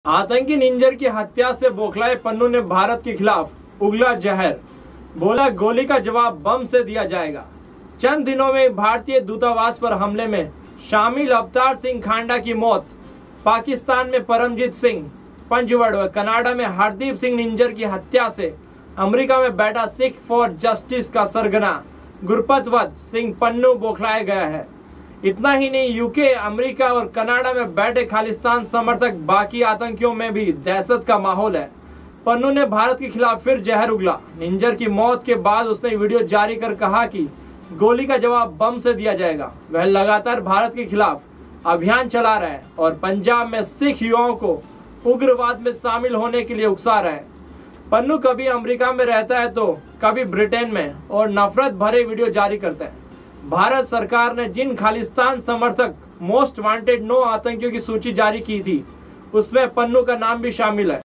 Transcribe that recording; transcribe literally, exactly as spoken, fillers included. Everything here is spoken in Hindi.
आतंकी निंजर की हत्या से बौखलाए पन्नू ने भारत के खिलाफ उगला जहर, बोला गोली का जवाब बम से दिया जाएगा। चंद दिनों में भारतीय दूतावास पर हमले में शामिल अवतार सिंह खांडा की मौत, पाकिस्तान में परमजीत सिंह पंजवड़ व कनाडा में हरदीप सिंह निंजर की हत्या से अमेरिका में बैठा सिख फॉर जस्टिस का सरगना गुरपतवंत सिंह पन्नू बौखलाया गया है। इतना ही नहीं, यूके, अमेरिका और कनाडा में बैठे खालिस्तान समर्थक बाकी आतंकियों में भी दहशत का माहौल है। पन्नू ने भारत के खिलाफ फिर जहर उगला। निंजर की मौत के बाद उसने वीडियो जारी कर कहा कि गोली का जवाब बम से दिया जाएगा। वह लगातार भारत के खिलाफ अभियान चला रहा है और पंजाब में सिख युवाओं को उग्रवाद में शामिल होने के लिए उकसा रहा है। पन्नू कभी अमेरिका में रहता है तो कभी ब्रिटेन में और नफरत भरे वीडियो जारी करता है। भारत सरकार ने जिन खालिस्तान समर्थक मोस्ट वांटेड नौ आतंकियों की सूची जारी की थी, उसमें पन्नू का नाम भी शामिल है।